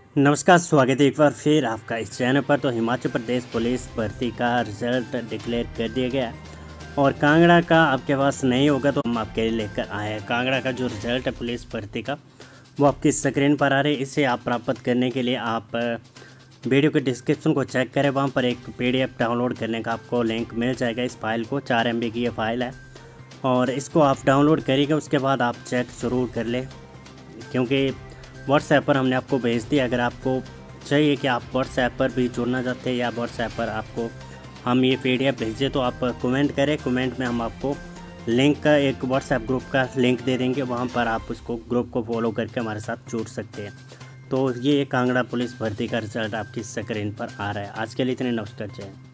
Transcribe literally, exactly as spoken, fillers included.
नमस्कार, स्वागत है एक बार फिर आपका इस चैनल पर। तो हिमाचल प्रदेश पुलिस भर्ती का रिजल्ट डिक्लेयर कर दिया गया और कांगड़ा का आपके पास नहीं होगा तो हम आपके लिए लेकर आए हैं। कांगड़ा का जो रिजल्ट है पुलिस भर्ती का वो आपकी स्क्रीन पर आ रही है। इसे आप प्राप्त करने के लिए आप वीडियो के डिस्क्रिप्शन को चेक करें, वहाँ पर एक पीडीएफ डाउनलोड करने का आपको लिंक मिल जाएगा। इस फाइल को चार एम बी की ये फाइल है और इसको आप डाउनलोड करिएगा। उसके बाद आप चेक ज़रूर कर लें, क्योंकि व्हाट्सएप पर हमने आपको भेज दिया। अगर आपको चाहिए कि आप व्हाट्सएप पर भी जुड़ना चाहते हैं या व्हाट्सएप पर आपको हम ये पीडीएफ भेजें तो आप कमेंट करें। कमेंट में हम आपको लिंक का एक व्हाट्सएप ग्रुप का लिंक दे देंगे, वहाँ पर आप उसको ग्रुप को फॉलो करके हमारे साथ जुड़ सकते हैं। तो ये कांगड़ा पुलिस भर्ती का रिजल्ट आपकी स्क्रीन पर आ रहा है। आज के लिए इतने, नमस्कार, जय।